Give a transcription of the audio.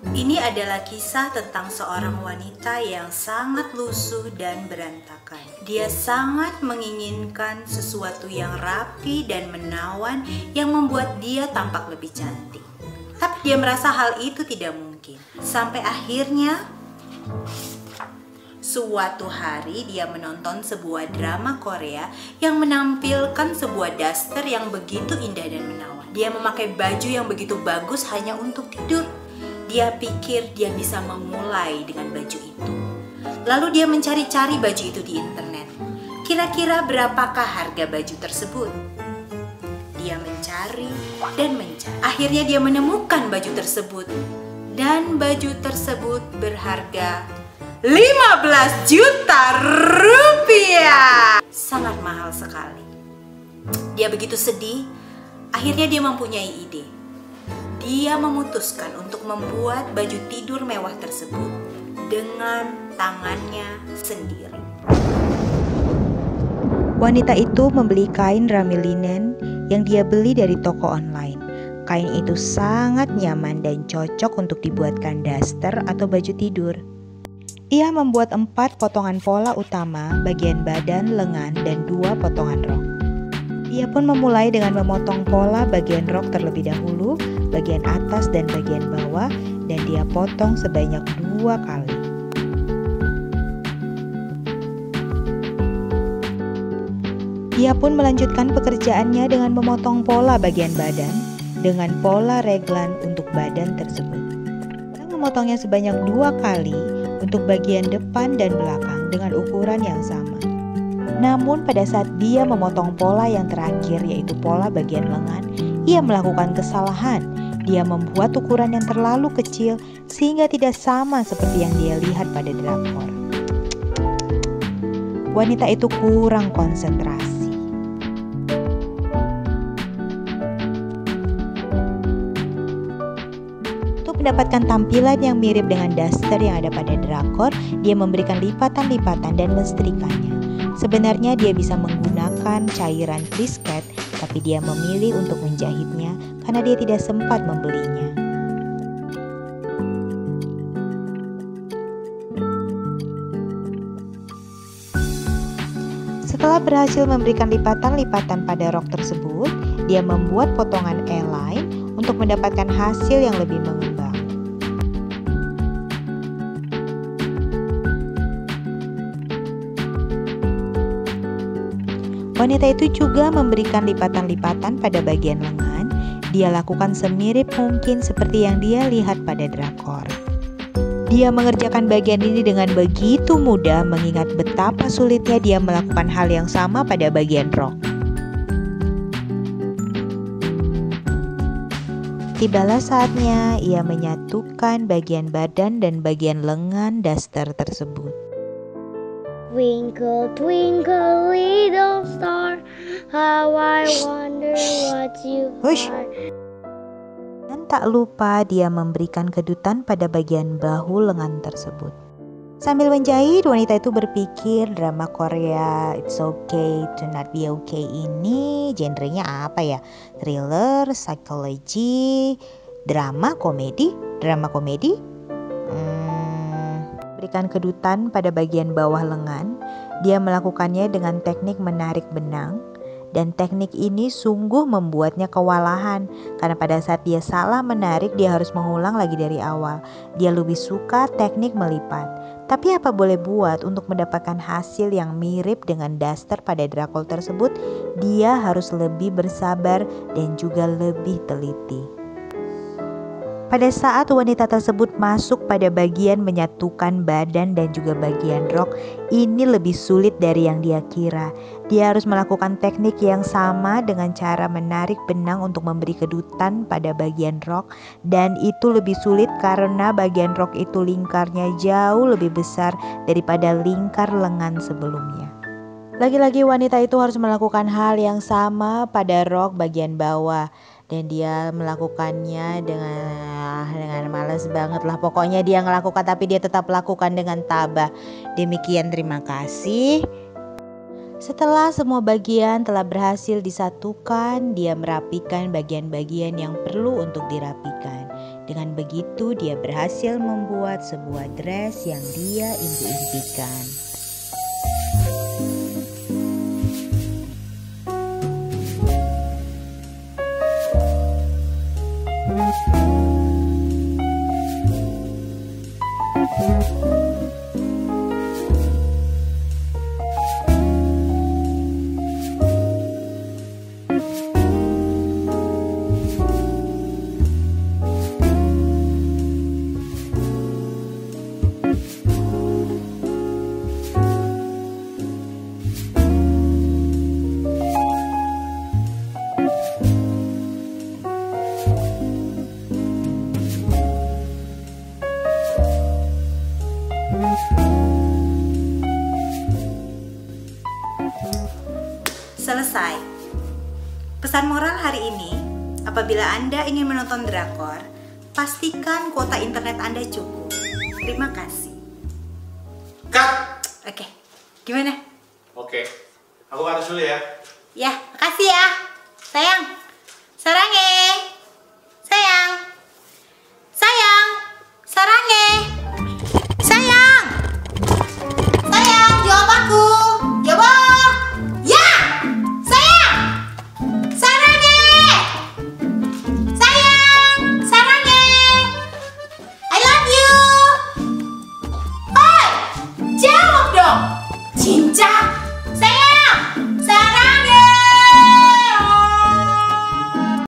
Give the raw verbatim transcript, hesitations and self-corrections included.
Ini adalah kisah tentang seorang wanita yang sangat lusuh dan berantakan. Dia sangat menginginkan sesuatu yang rapi dan menawan yang membuat dia tampak lebih cantik. Tapi dia merasa hal itu tidak mungkin. Sampai akhirnya suatu hari dia menonton sebuah drama Korea yang menampilkan sebuah daster yang begitu indah dan menawan. Dia memakai baju yang begitu bagus hanya untuk tidur. Dia pikir dia bisa memulai dengan baju itu. Lalu dia mencari-cari baju itu di internet. Kira-kira berapakah harga baju tersebut? Dia mencari dan mencari. Akhirnya dia menemukan baju tersebut. Dan baju tersebut berharga lima belas juta rupiah. Sangat mahal sekali. Dia begitu sedih. Akhirnya dia mempunyai ide. Dia memutuskan untuk membuat baju tidur mewah tersebut dengan tangannya sendiri. Wanita itu membeli kain rami linen yang dia beli dari toko online. Kain itu sangat nyaman dan cocok untuk dibuatkan daster atau baju tidur. Ia membuat empat potongan pola utama, bagian badan, lengan, dan dua potongan rok. Ia pun memulai dengan memotong pola bagian rok terlebih dahulu, bagian atas dan bagian bawah, dan dia potong sebanyak dua kali. Dia pun melanjutkan pekerjaannya dengan memotong pola bagian badan dengan pola reglan untuk badan tersebut. Dia memotongnya sebanyak dua kali untuk bagian depan dan belakang dengan ukuran yang sama. Namun pada saat dia memotong pola yang terakhir, yaitu pola bagian lengan, ia melakukan kesalahan. Dia membuat ukuran yang terlalu kecil sehingga tidak sama seperti yang dia lihat pada drakor. Wanita itu kurang konsentrasi. Untuk mendapatkan tampilan yang mirip dengan daster yang ada pada drakor, dia memberikan lipatan-lipatan dan mensetrikanya. Sebenarnya dia bisa menggunakan cairan brisket, tapi dia memilih untuk menjahitnya karena dia tidak sempat membelinya. Setelah berhasil memberikan lipatan-lipatan pada rok tersebut, dia membuat potongan A-line untuk mendapatkan hasil yang lebih mengembang. Wanita itu juga memberikan lipatan-lipatan pada bagian lengan. Dia lakukan semirip mungkin seperti yang dia lihat pada drakor. Dia mengerjakan bagian ini dengan begitu mudah, mengingat betapa sulitnya dia melakukan hal yang sama pada bagian rok. Tibalah saatnya ia menyatukan bagian badan dan bagian lengan daster tersebut. Twinkle, twinkle, little star, how I wonder what you Hush. are. Dan tak lupa dia memberikan kedutan pada bagian bahu lengan tersebut. Sambil menjahit, wanita itu berpikir drama Korea It's Okay to Not Be Okay ini genrenya apa ya? Thriller, psikologi, drama, komedi? Drama komedi? Hmm... Berikan kedutan pada bagian bawah lengan. Dia melakukannya dengan teknik menarik benang, dan teknik ini sungguh membuatnya kewalahan karena pada saat dia salah menarik, dia harus mengulang lagi dari awal. Dia lebih suka teknik melipat. Tapi apa boleh buat, untuk mendapatkan hasil yang mirip dengan daster pada drakor tersebut, dia harus lebih bersabar dan juga lebih teliti. Pada saat wanita tersebut masuk pada bagian menyatukan badan dan juga bagian rok, ini lebih sulit dari yang dia kira. Dia harus melakukan teknik yang sama dengan cara menarik benang untuk memberi kedutan pada bagian rok, dan itu lebih sulit karena bagian rok itu lingkarnya jauh lebih besar daripada lingkar lengan sebelumnya. Lagi-lagi wanita itu harus melakukan hal yang sama pada rok bagian bawah. Dan dia melakukannya dengan dengan malas banget lah. Pokoknya dia ngelakukan, tapi dia tetap lakukan dengan tabah. Demikian, terima kasih. Setelah semua bagian telah berhasil disatukan, dia merapikan bagian-bagian yang perlu untuk dirapikan. Dengan begitu dia berhasil membuat sebuah dress yang dia impi-impikan. Selesai. Pesan moral hari ini, apabila Anda ingin menonton drakor, pastikan kuota internet Anda cukup. Terima kasih. Cut! Oke, gimana? Oke, aku harus dulu ya. Ya, makasih ya. Sayang. Sarange. Sayang. Sayang. Sarange. Sayang. Sayang, jawab aku. Jawab. Ya. Sayang. Sarange. Sayang. Sarange. I love you. Oi, jawab dong. Cinca.